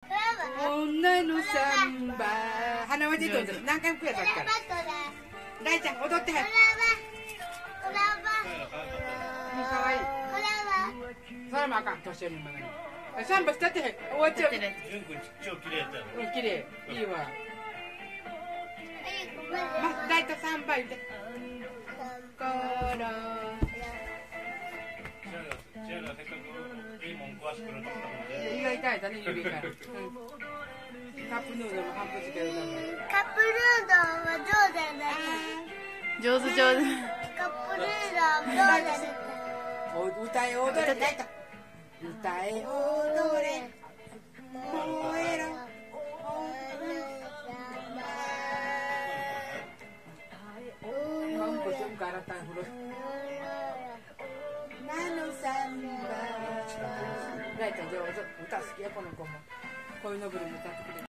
女のサンバ鼻は出てる何回もやったから大ちゃん踊ってはるかわいいそれもあかん年寄りの中にサンバしたって終わっちゃう純子超綺麗やったの綺麗いいわ大とサンバ言ってころせっかくいいもん食わしてくれたから胃が痛いだね指からカップヌードルも半分つけるだけカップヌードルは上手上手。 カップヌードルは歌え踊れないと歌え踊れ燃えろなんか全部洗ったん風呂ナノサンバ大ちゃん上手歌好きやこの子も恋のぼりも歌ってくれる